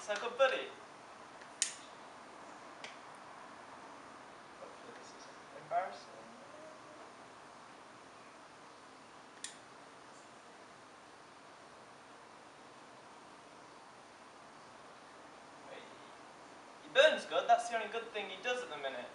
So good buddy. Hopefully this isn't embarrassing. He burns good, that's the only good thing he does at the minute.